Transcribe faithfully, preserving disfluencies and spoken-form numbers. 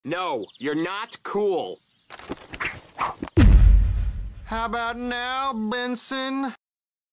No, you're not cool. How about now, Benson?